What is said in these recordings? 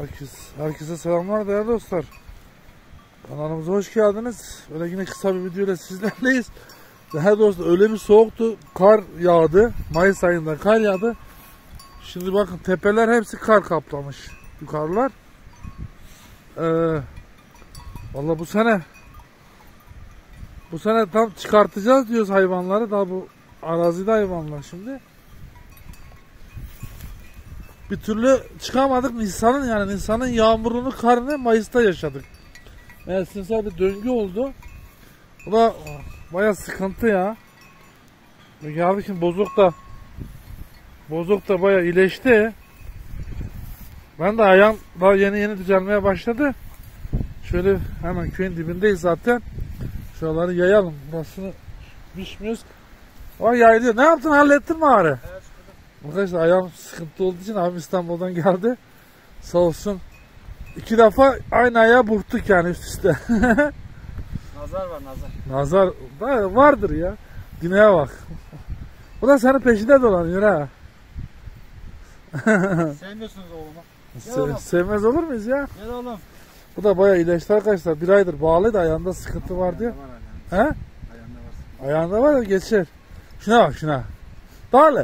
Herkese selamlar değerli dostlar. Kanalımıza hoş geldiniz. Öyle yine kısa bir videoyla sizlerleyiz. Değerli dostlar, öyle bir soğuktu. Kar yağdı. Mayıs ayında kar yağdı. Şimdi bakın tepeler hepsi kar kaplamış. Yukarılar. Vallahi bu sene tam çıkartacağız diyoruz hayvanları. Daha bu arazide hayvanlar şimdi. Bir türlü çıkamadık. Nisan'ın yağmurunu, karını Mayıs'ta yaşadık. Mevsimsel bir döngü oldu. Bu da bayağı sıkıntı ya. Geldik şimdi bozuk da bayağı iyileşti. Ben de ayağım daha yeni düzelmeye başladı. Şöyle hemen köyün dibindeyiz zaten. Şuraları yayalım. Burasını biçmiyoruz. O yayılıyor. Ne yaptın? Hallettin mi ağrı? Evet. Arkadaşlar ayağım sıkıntı olduğu için abim İstanbul'dan geldi. Sağ olsun. 2 defa aynı ayağı burktuk yani üst üste. Nazar var, nazar. Nazar da vardır ya. Dineye bak. Bu da senin peşinde dolanıyor ha. Sevmiyorsunuz oğlumu. Sevmez olur muyuz ya? Gel oğlum. Bu da bayağı iyileşti arkadaşlar. 1 aydır bağlıydı, ayağında sıkıntı var diye. He? Ayağında var. Ayağında var ya, geçer. Şuna bak şuna. Dağlı.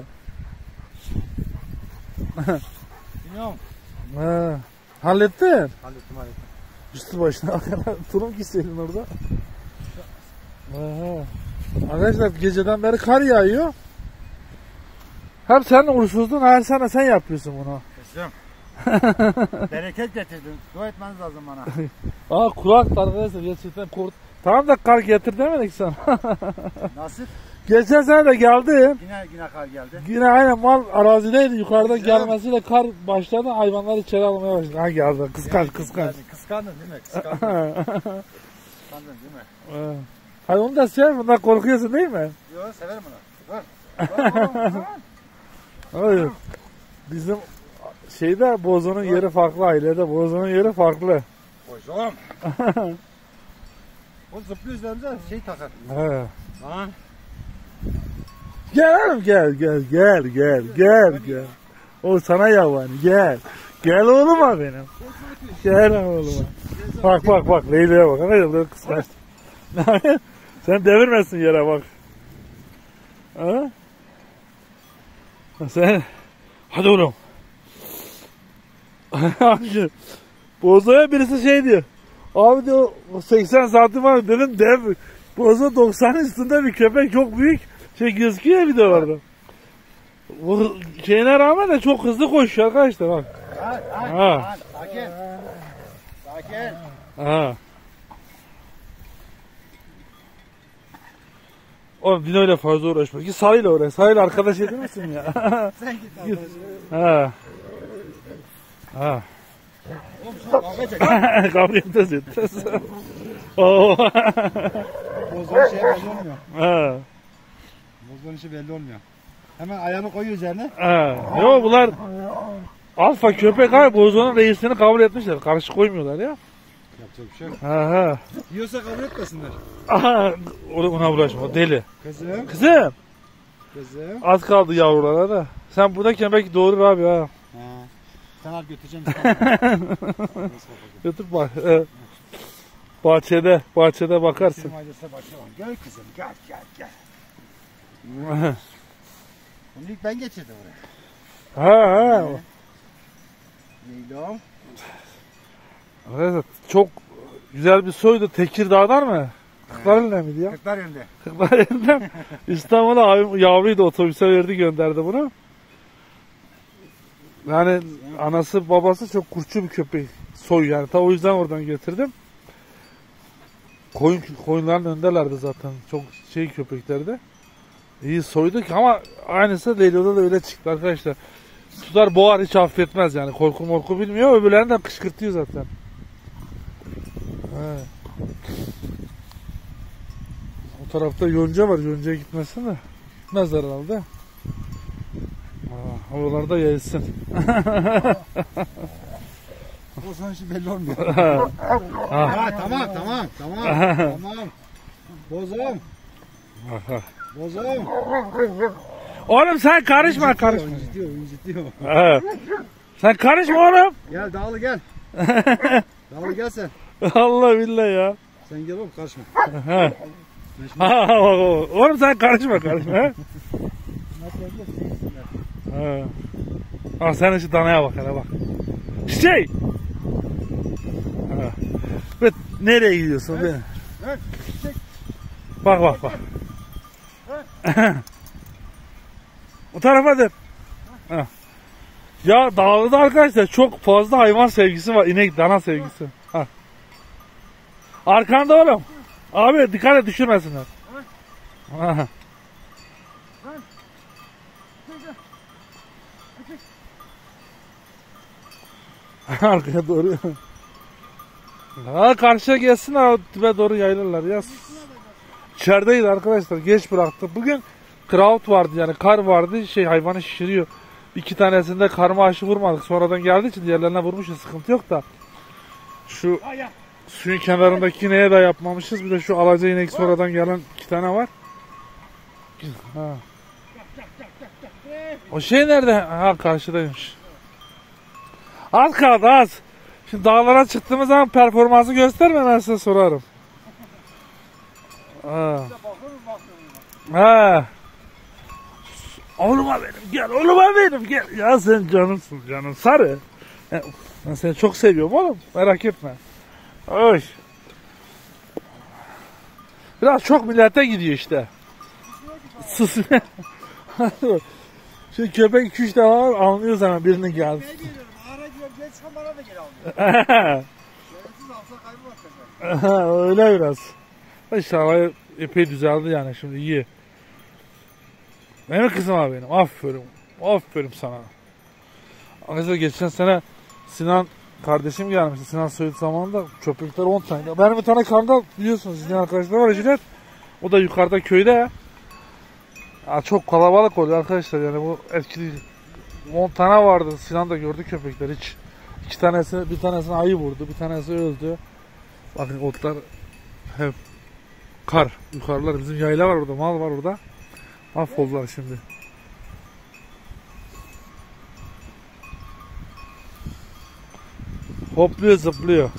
Bilmiyorum. Hallettin. Hallettim. Üstü başına turum gitseydin orada. Arkadaşlar geceden beri kar yağıyor. Hem sen uğursuzluğun, her sene sen yapıyorsun bunu. Kesim. Bereket getirdin. Dua etmeniz lazım bana. Kulak arkadaşlar gerçekten kurt. Tamam da kar getir demedik sana. Nasip? Geçen sene de geldi. Yine kar geldi. Yine aynen mal arazideydi. Yukarıdan gelmesiyle kar başladı. Hayvanlar içeri almaya başladı. Ha geldi. Kıskanç. Kıskandın değil mi? Kıskandın değil mi? Hayır, onu da sever. Bundan korkuyorsun değil mi? Yok, severim bunu. Hayır. Bizim şeyde Bozo'nun yeri farklı. Ailede Bozo'nun yeri farklı. Bozom. O zıplıyor üzerimize takar. He. Lan. Gel oğlum gel. O sana yabani, gel. Gel oğluma benim. Gel oğluma. Bak Leyla'ya bak. Ne böyle kıskanç. Sen devirmezsin yere bak. Ha? Sen hadi oğlum. Bozo'ya birisi şey diyor. Abi diyor 80 santim var dedim, dev. Bozo 90'ın üstünde bir köpek, çok büyük. Gözüküyor videolarda. Bu şeyine rağmen de çok hızlı koşuyor arkadaşlar bak. Sakin. Oğlum Dino ile fazla uğraşma. Git Salih'le uğraş. Salih'le arkadaş edin misin ya? Sen git arkadaşım. Oğlum şu kavga çek. Kavga edeceğiz. Bozduğun şey belli olmuyor. Bozduğun işi belli olmuyor. Hemen ayağını koyuyor üzerine. Yok bunlar alfa köpek abi, Bozo'nun reisini kabul etmişler. Karşı koymuyorlar ya. Yapacak bir şey yok. Yiyorsa kabul etmesinler. Ona uğraşma, deli. Kızım. Az kaldı yavrulara da. Sen buradayken belki doğurur abi ha. Sen al götüreceğim. Götür bak. Bahçede bakarsın. Gel kızım gel. Bunu ilk ben getirdim oraya. Leyla'm. Evet, çok güzel bir soydu. Tekirdağ'dan mı? Kırklareli'nden miydi ya? Kırklareli'nden. İstanbul'a abim yavruydu, otobüse verdi, gönderdi bunu. Yani anası babası çok kurtçu bir köpek. Soy yani. Ta o yüzden oradan getirdim. Koyunların öndelerdi zaten. Çok köpeklerdi. İyi soyduk ama aynısı Leylo'da da öyle çıktı arkadaşlar. Tutar boğar, hiç affetmez yani. Korku bilmiyor. Öbürlerini de kışkırtıyor zaten. O tarafta yonca var. Yonca'ya gitmesin de. Gitmezler herhalde. Havalarda yayılsın. O zaman işi belli olmuyor. Tamam. Bozum. Oğlum sen karışma. İncitiyor. Sen karışma oğlum. Gel Dağlı gel. Dağlı gel sen. Allah billahi ya. Sen gel oğlum karışma. Ha. Oğlum sen karışma. Ha? Nasıl yapıyorsun? Ha. Al sen şu danaya bak hele bak. Şey. Ha. Ve nereye gidiyorsun? Evet. Evet. Bak. O tarafa dön. Ha. Ya dağlıda arkadaşlar çok fazla hayvan sevgisi var. İnek, dana sevgisi. Ha. Arkanda oğlum. Abi dikkat et düşürmesinler. Ha. Arkaya doğru. Ha, karşıya gelsin ha, dibe doğru yayılırlar ya. İçerideydi arkadaşlar, geç bıraktık. Bugün kraut vardı, yani kar vardı, hayvanı şişiriyor. 2 tanesinde karma aşı vurmadık, sonradan geldiği için diğerlerine vurmuşuz, sıkıntı yok da. Şu suyun kenarındaki neye de yapmamışız, bir de şu alaca inek sonradan gelen 2 tane var. Ha. O şey nerede? Ha, karşıdaymış. Az kaldı az. Şimdi dağlara çıktığımız zaman performansı gösterme, ben size sorarım. Ha. Oğluma benim gel, oğluma benim gel. Ya sen canımsın, canım sarı. Ben seni çok seviyorum oğlum, merak etme. Oy. Biraz çok millete gidiyor işte. Sus. Şimdi köpek 2-3 defa var, anlıyor sana birinin geldi. Öyle biraz. İnşallah epey düzeldi yani, şimdi iyi. Benim kızım abi benim. Aferin sana. Arkadaşlar geçen sene Sinan kardeşim gelmişti. Sinan Söğüt zamanında köpekler 10 tane. Benim bir tane kangal biliyorsunuz, sizin arkadaşlar var Jilet. O da yukarıda köyde. Ya çok kalabalık oluyor arkadaşlar, yani bu etkili. 10 tane vardı. Sinan da gördü köpekler hiç. Bir tanesini ayı vurdu, bir tanesi öldü. Bakın otlar hep kar. Yukarılar, bizim yayla var orada, mal var orada. Mahvoldular şimdi. Hopluyor, zıplıyor.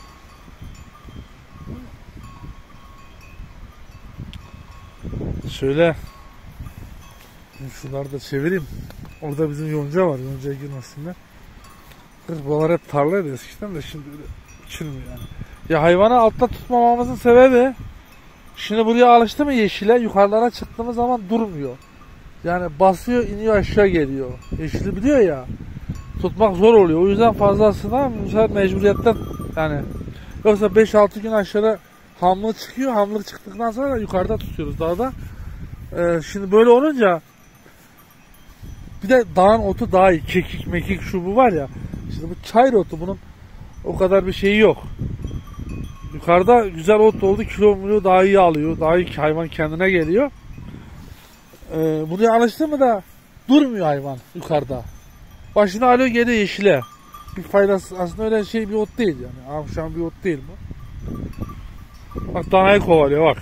Şöyle şunları da çevireyim. Orada bizim yonca var. Yoncaya girmesinler. Buralar hep tarlaydı eskiden de, şimdi öyle uçurmuyor yani. Ya hayvanı altta tutmamamızın sebebi, şimdi buraya alıştı mı yeşile, yukarılara çıktığımız zaman durmuyor. Yani basıyor, iniyor, aşağı geliyor. Yeşili biliyor ya. Tutmak zor oluyor. O yüzden fazlasına mecburiyetten yani. Yoksa 5-6 gün aşağıda hamlık çıkıyor. Hamlık çıktıktan sonra yukarıda tutuyoruz dağda. Şimdi böyle olunca bir de dağın otu daha iyi. Kekik mekik şu bu var ya. Şimdi bu çayır otu, bunun o kadar bir şeyi yok. Yukarıda güzel ot oldu. Kilo daha iyi alıyor. Daha iyi, hayvan kendine geliyor. Buraya alıştı mı da durmuyor hayvan yukarıda. Başını alıyor, geliyor yeşile. Bir faydası aslında, öyle bir ot değil yani. Akşam bir ot değil bu. Bak danayı kovalıyor bak.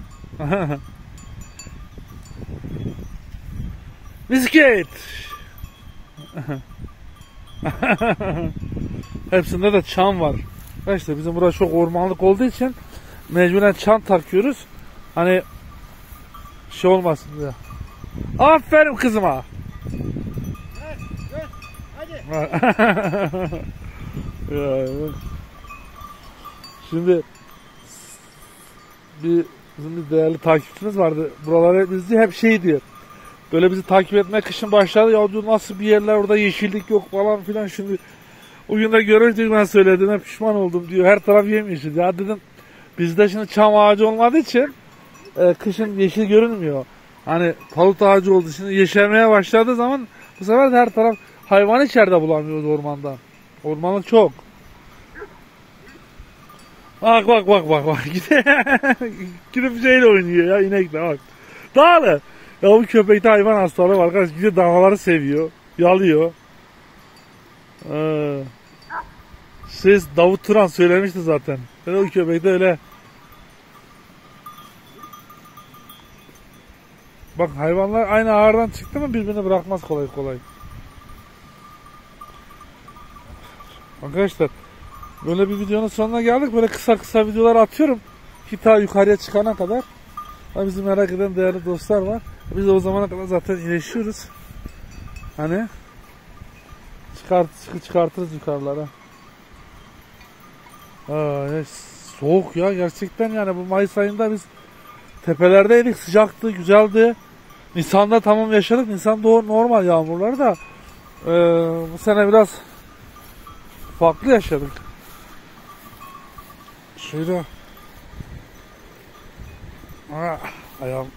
Bisiklet. Hepsinde de çam var. İşte bizim burası çok ormanlık olduğu için mecburen çam takıyoruz. Hani şey olmasın diye. Aferin kızıma. Hadi. Şimdi bizim bir değerli takipçimiz vardı. Buraları bizi hep şey diyor. Böyle bizi takip etmeye kışın başladı. Ya diyor, nasıl bir yerler orada, yeşillik yok falan filan. Şimdi o gün de görünce ben söylediğime pişman oldum diyor. Her taraf yemyeşil. Ya dedim, bizde şimdi çam ağacı olmadığı için kışın yeşil görünmüyor. Hani palut ağacı oldu. Şimdi yeşermeye başladığı zaman bu sefer de her taraf, hayvan içeride bulamıyoruz ormanda. Ormanlık çok. Bak. Gidip şeyle oynuyor ya, inekle bak. Dağlı. Ya bu köpekte hayvan hastalığı var arkadaş. Gidiyor, dağları seviyor. Yalıyor. Davut Turan söylemişti zaten. O köpekte öyle. Bak, hayvanlar aynı ağırdan çıktı mı birbirini bırakmaz kolay kolay. Arkadaşlar böyle bir videonun sonuna geldik. Böyle kısa kısa videolar atıyorum ki ta yukarıya çıkana kadar. Bizi merak eden değerli dostlar var. Biz de o zamana kadar zaten iyileşiyoruz. Hani çıkartırız yukarılara. Soğuk ya gerçekten, yani bu Mayıs ayında biz tepelerdeydik, sıcaktı, güzeldi. Nisan'da tamam yaşadık. Nisan normal yağmurları da bu sene biraz farklı yaşadık. Şöyle ayağım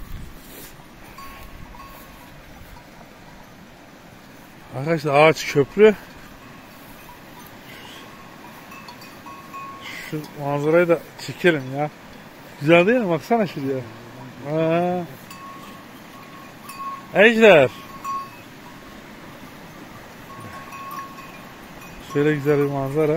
arkadaşlar, ağaç köprü. Şu manzarayı da çekelim ya. Güzel değil mi? Baksana şuraya. Ejder. Şöyle güzel bir manzara.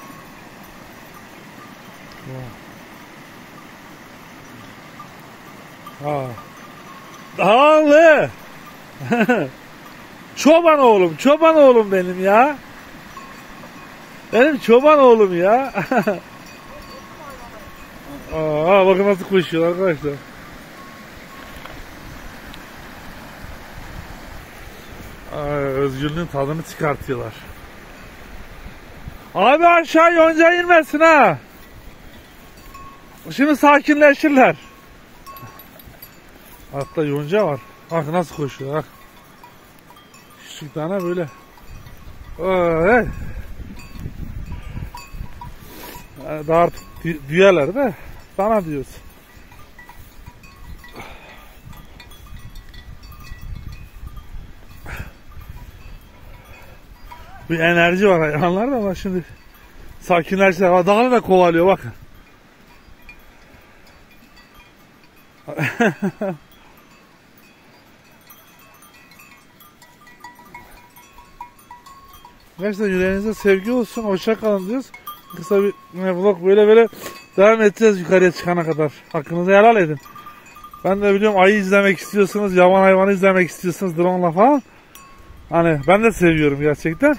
Dağlı. Çoban oğlum, çoban oğlum benim ya. Benim çoban oğlum ya. Bakın nasıl koşuyor arkadaşlar. Özgürlüğün tadını çıkartıyorlar. Abi aşağı yonca inmesin ha. Şimdi sakinleşirler. Hatta yonca var. Bak nasıl koşuyor bak. Küçük tane böyle. Daha artık düğeler de dana diyoruz. Bir enerji var hayvanlarda ama şimdi sakinleştiler. Dağını da kovalıyor bakın. Gerçekten yüreğinize sevgi olsun. Hoşça kalın diyoruz. Kısa bir vlog böyle devam edeceğiz yukarıya çıkana kadar. Hakkınızı helal edin. Ben de biliyorum ayı izlemek istiyorsunuz, yaban hayvanı izlemek istiyorsunuz drone'la falan. Hani ben de seviyorum gerçekten.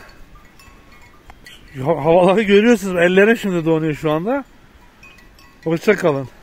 Havaları görüyorsunuz. Ellerim şimdi donuyor şu anda. Hoşça kalın.